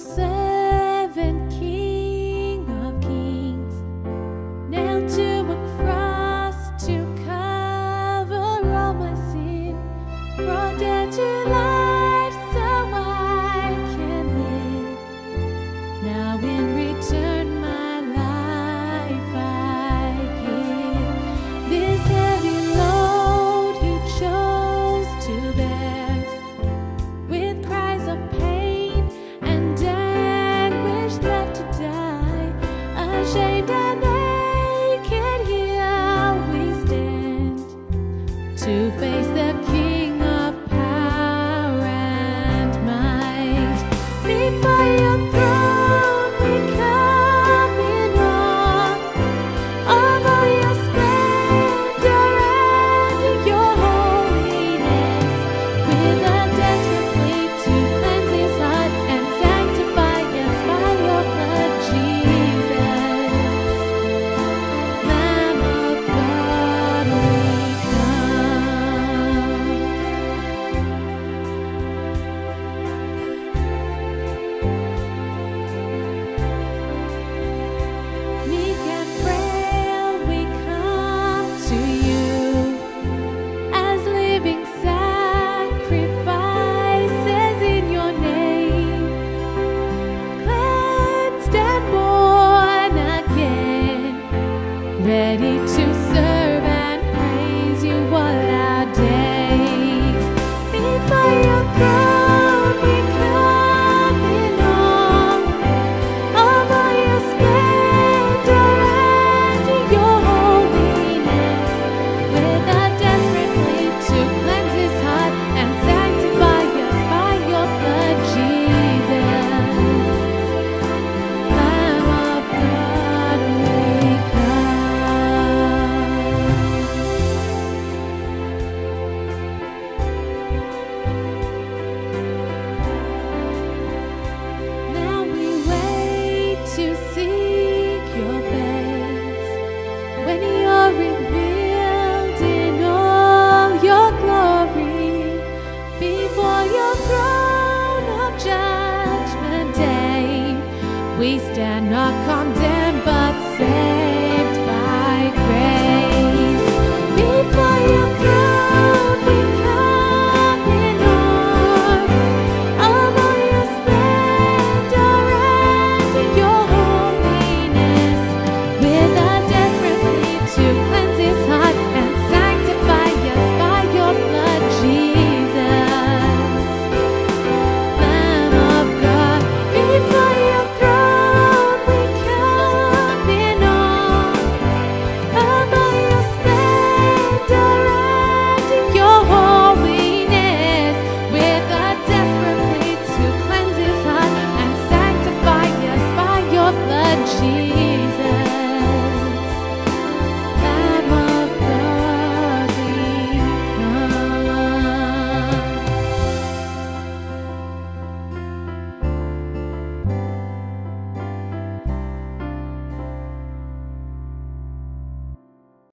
servant, King of Kings, nailed to a cross to cover all my sin, brought dead to life so I can live. Now in return my life I give. This heavy load he chose to bear, with cries of pain and anguish left to die, ashamed